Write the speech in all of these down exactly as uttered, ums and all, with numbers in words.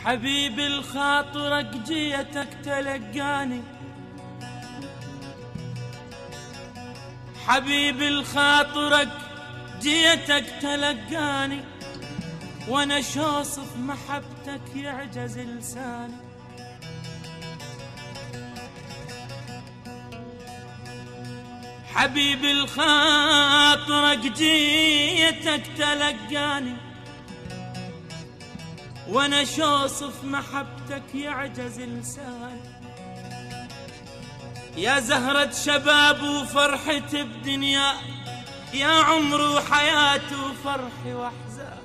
حبيبي الخاطرك جيتك تلقاني، حبيبي الخاطرك جيتك تلقاني، وانا شوصف محبتك يعجز لساني. حبيبي الخاطرك جيتك تلقاني، وانا شوصف محبتك يعجز لساني. يا زهرة شباب وفرحتي بدنيا، يا عمري وحياتي وفرحي واحزاني.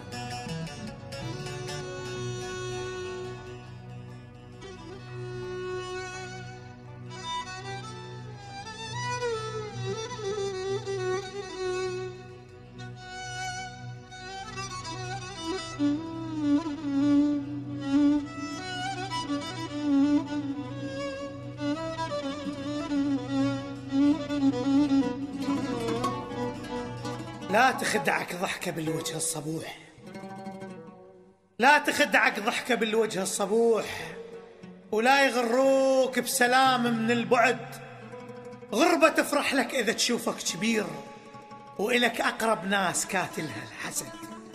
لا تخدعك ضحكة بالوجه الصبوح، لا تخدعك ضحكة بالوجه الصبوح، ولا يغروك بسلام من البعد. غربة تفرح لك إذا تشوفك كبير، وإلك أقرب ناس كاتلها الحسد.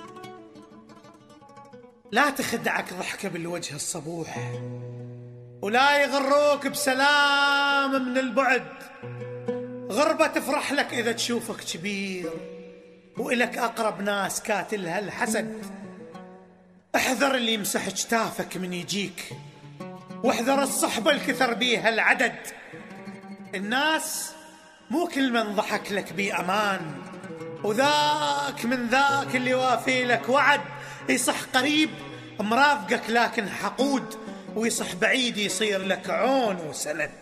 لا تخدعك ضحكة بالوجه الصبوح، ولا يغروك بسلام من البعد. غربة تفرح لك إذا تشوفك كبير، وإلك أقرب ناس كاتلها الحسد. احذر اللي يمسح جتافك من يجيك، واحذر الصحبة الكثر بيها العدد. الناس مو كل من ضحك لك بأمان، وذاك من ذاك اللي وافي لك وعد. يصح قريب مرافقك لكن حقود، ويصح بعيد يصير لك عون وسند.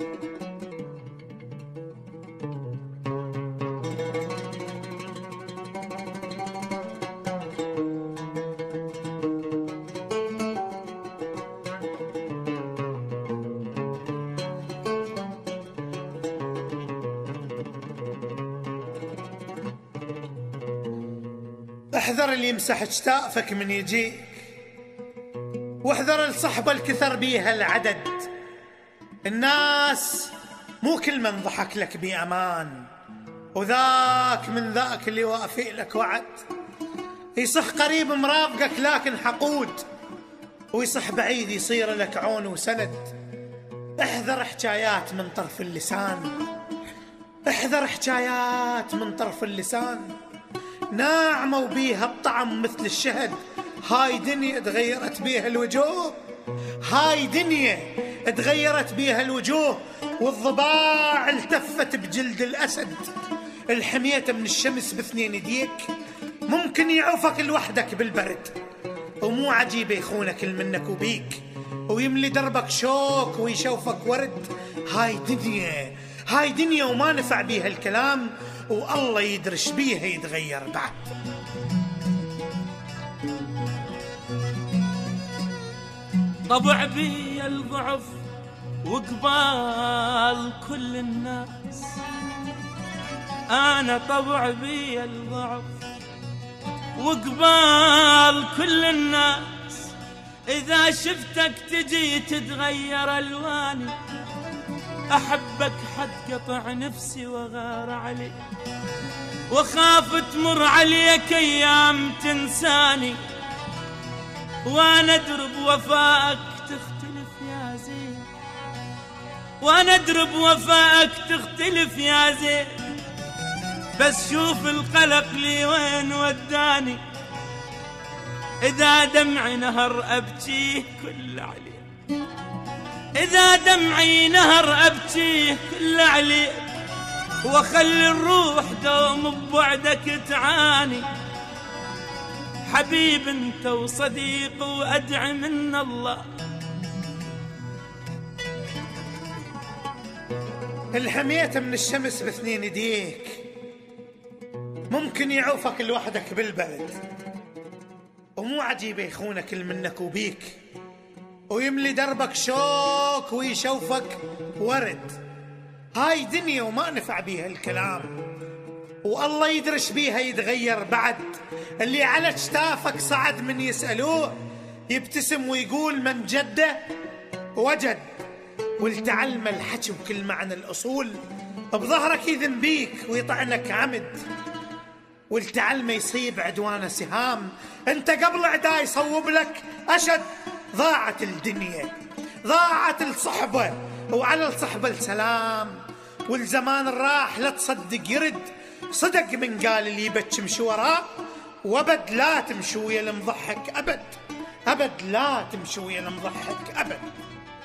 احذر اللي يمسح جتافك من يجيك، واحذر الصحبة الكثر بيها العدد. الناس مو كل من ضحك لك بأمان، وذاك من ذاك اللي وافي لك وعد. يصح قريب مرافقك لكن حقود، ويصح بعيد يصير لك عون وسند. احذر حكايات من طرف اللسان، احذر حكايات من طرف اللسان. ناعمة وبيها الطعم مثل الشهد، هاي دنيا تغيرت بيها الوجوه، هاي دنيا تغيرت بيها الوجوه. والضباع التفت بجلد الأسد، الحميت من الشمس باثنين يديك. ممكن يعوفك لوحدك بالبرد، ومو عجيب يخونك المنك وبيك، ويملي دربك شوك ويشوفك ورد. هاي دنيا، هاي دنيا وما نفع بيها الكلام، والله يدرش بيها يتغير بعد. طبع بي الضعف وقبال كل الناس، أنا طبع بي الضعف وقبال كل الناس. إذا شفتك تجي تتغير ألواني، أحبك حد قطع نفسي وغار علي، وخاف تمر عليك أيام تنساني. وأنا أدرب وفاءك تختلف يا زين، وأنا أدرب وفاءك تختلف يا زين. بس شوف القلق لي وين وداني، إذا دمعي نهر أبكيه كل عليه، إذا دمعي نهر أبكيه كل عليه. وخلي الروح دوم ببعدك تعاني. حبيب انت وصديق وأدعي من الله. الحميت من الشمس باثنين يديك، ممكن يعوفك لوحدك بالبرد، ومو عجيب يخونك المنك وبيك، ويملي دربك شوك ويشوفك ورد. هاي دنيا وما نفع بيها الكلام، والله يدرش بيها يتغير بعد. اللي على جتافك صعد من يسألوه، يبتسم ويقول من جده وجد، والتعلم الحكي وكل معنى الأصول، بظهرك يذن بيك ويطعنك عمد، والتعلم يصيب عدوانه سهام، انت قبل عدا يصوب لك أشد. ضاعت الدنيا، ضاعت الصحبة، وعلى الصحبة السلام، والزمان الراح لا تصدق يرد، صدق من قال اللي يبكي مشي وراه، وابد لا تمشي ويا المضحك أبد، أبد لا تمشي ويا المضحك أبد.